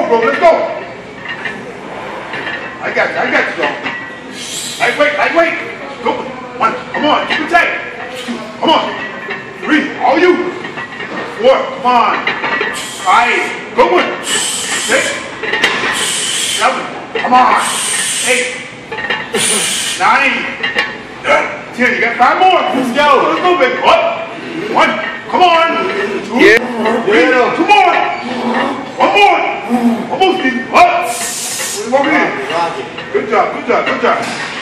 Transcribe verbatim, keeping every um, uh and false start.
go, bro. Let's go. I got you. I got you, bro. Lightweight, lightweight. Go. One. Come on. Keep it tight. Two. Come on. Three. All you. Four. Come on. Five. Good one. Six. Seven. Come on. Eight. Nine. Ten. You got five more. Let's go. Let's go, baby. Up. One. Come on. Two. Yeah. Three. Two more. One more. Almost. Up. One more. Good job. Good job. Good job.